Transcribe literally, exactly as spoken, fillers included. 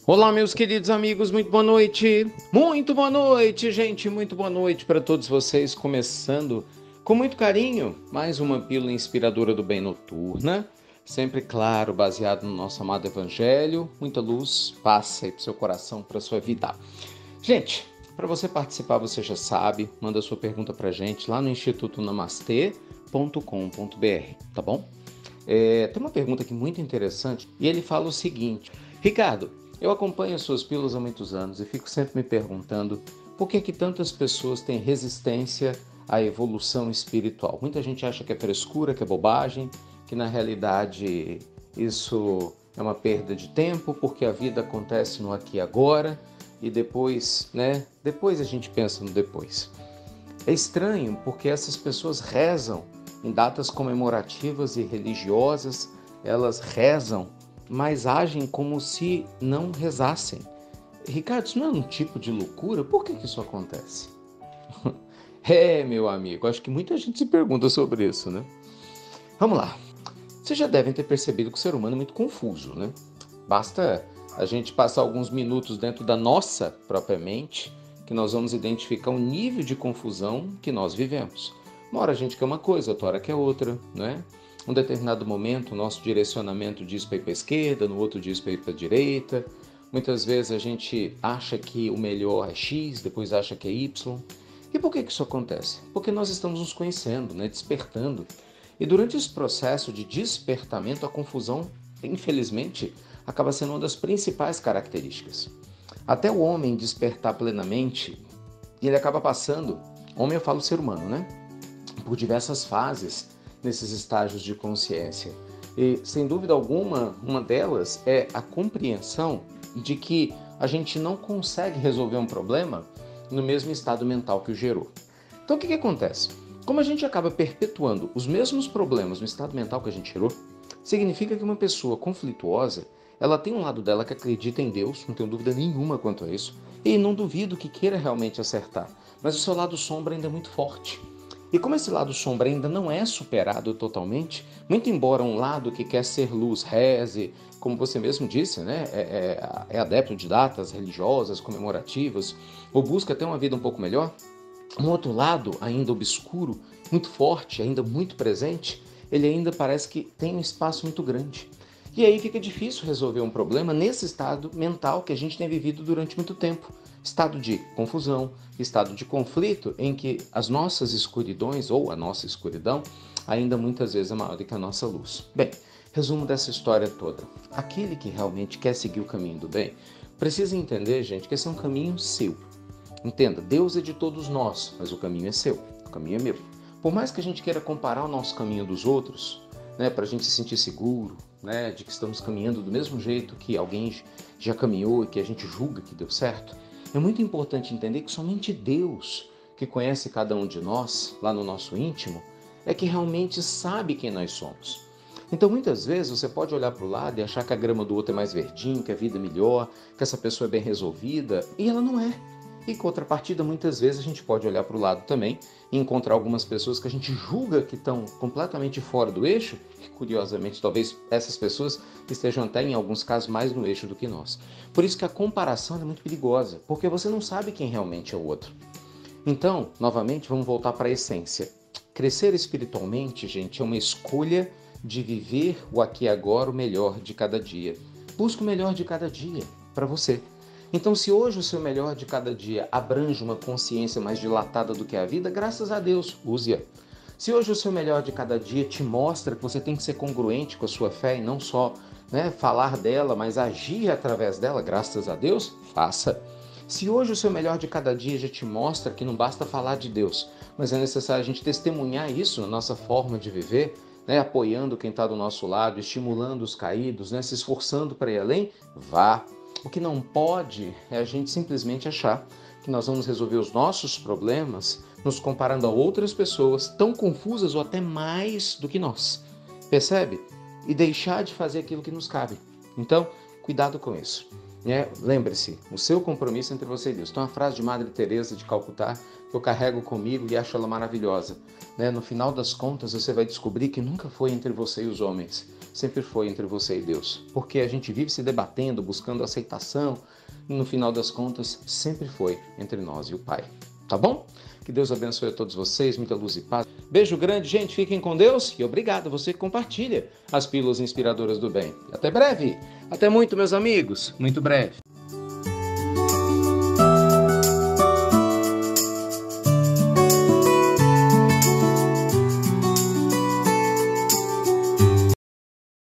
Olá, meus queridos amigos, muito boa noite. Muito boa noite, gente, muito boa noite para todos vocês. Começando com muito carinho, mais uma pílula inspiradora do bem noturna. Sempre, claro, baseado no nosso amado Evangelho. Muita luz, paz aí para o seu coração, para a sua vida. Gente, para você participar, você já sabe, manda sua pergunta para a gente lá no instituto namastê ponto com ponto br, tá bom? É, tem uma pergunta aqui muito interessante e ele fala o seguinte: Ricardo, eu acompanho as suas pílulas há muitos anos e fico sempre me perguntando por que que tantas pessoas têm resistência à evolução espiritual. Muita gente acha que é frescura, que é bobagem, que na realidade isso é uma perda de tempo, porque a vida acontece no aqui e agora e depois, né? Depois a gente pensa no depois. É estranho porque essas pessoas rezam em datas comemorativas e religiosas, elas rezam, mas agem como se não rezassem. Ricardo, isso não é um tipo de loucura? Por que que isso acontece? É, meu amigo, acho que muita gente se pergunta sobre isso, né? Vamos lá. Vocês já devem ter percebido que o ser humano é muito confuso, né? Basta a gente passar alguns minutos dentro da nossa própria mente que nós vamos identificar o nível de confusão que nós vivemos. Uma hora a gente quer uma coisa, outra hora quer outra, né? Um determinado momento, o nosso direcionamento diz para ir para a esquerda, no outro diz para ir para a direita. Muitas vezes a gente acha que o melhor é X, depois acha que é Y. E por que que isso acontece? Porque nós estamos nos conhecendo, né? Despertando. E durante esse processo de despertamento, a confusão, infelizmente, acaba sendo uma das principais características. Até o homem despertar plenamente, ele acaba passando, homem eu falo ser humano, né? Por diversas fases nesses estágios de consciência. E, sem dúvida alguma, uma delas é a compreensão de que a gente não consegue resolver um problema no mesmo estado mental que o gerou. Então, o que que acontece? Como a gente acaba perpetuando os mesmos problemas no estado mental que a gente gerou, significa que uma pessoa conflituosa, ela tem um lado dela que acredita em Deus, não tenho dúvida nenhuma quanto a isso, e não duvido que queira realmente acertar, mas o seu lado sombra ainda é muito forte. E como esse lado sombra ainda não é superado totalmente, muito embora um lado que quer ser luz, reze, como você mesmo disse, né, é, é, é adepto de datas religiosas, comemorativas, ou busca ter uma vida um pouco melhor, um outro lado ainda obscuro, muito forte, ainda muito presente, ele ainda parece que tem um espaço muito grande. E aí fica difícil resolver um problema nesse estado mental que a gente tem vivido durante muito tempo. Estado de confusão, estado de conflito em que as nossas escuridões, ou a nossa escuridão, ainda muitas vezes é maior do que a nossa luz. Bem, resumo dessa história toda. Aquele que realmente quer seguir o caminho do bem, precisa entender, gente, que esse é um caminho seu. Entenda, Deus é de todos nós, mas o caminho é seu, o caminho é meu. Por mais que a gente queira comparar o nosso caminho dos outros, né, para a gente se sentir seguro, né, de que estamos caminhando do mesmo jeito que alguém já caminhou e que a gente julga que deu certo, é muito importante entender que somente Deus, que conhece cada um de nós, lá no nosso íntimo, é que realmente sabe quem nós somos. Então, muitas vezes, você pode olhar para o lado e achar que a grama do outro é mais verdinha, que a vida é melhor, que essa pessoa é bem resolvida, e ela não é. E, em contrapartida, muitas vezes a gente pode olhar para o lado também e encontrar algumas pessoas que a gente julga que estão completamente fora do eixo, e, curiosamente, talvez essas pessoas estejam até, em alguns casos, mais no eixo do que nós. Por isso que a comparação é muito perigosa, porque você não sabe quem realmente é o outro. Então, novamente, vamos voltar para a essência. Crescer espiritualmente, gente, é uma escolha de viver o aqui e agora, o melhor de cada dia. Busca o melhor de cada dia para você. Então, se hoje o seu melhor de cada dia abrange uma consciência mais dilatada do que a vida, graças a Deus, use-a. Se hoje o seu melhor de cada dia te mostra que você tem que ser congruente com a sua fé e não só, né, falar dela, mas agir através dela, graças a Deus, faça. Se hoje o seu melhor de cada dia já te mostra que não basta falar de Deus, mas é necessário a gente testemunhar isso na nossa forma de viver, né, apoiando quem está do nosso lado, estimulando os caídos, né, se esforçando para ir além, vá. O que não pode é a gente simplesmente achar que nós vamos resolver os nossos problemas nos comparando a outras pessoas tão confusas ou até mais do que nós. Percebe? E deixar de fazer aquilo que nos cabe. Então, cuidado com isso. É, lembre-se, o seu compromisso entre você e Deus. Tem uma frase de Madre Teresa de Calcutá que eu carrego comigo e acho ela maravilhosa. Né? No final das contas, você vai descobrir que nunca foi entre você e os homens, sempre foi entre você e Deus. Porque a gente vive se debatendo, buscando aceitação, e no final das contas, sempre foi entre nós e o Pai. Tá bom? Que Deus abençoe a todos vocês, muita luz e paz. Beijo grande, gente, fiquem com Deus e obrigado a você que compartilha as pílulas inspiradoras do bem. Até breve! Até muito, meus amigos, muito breve.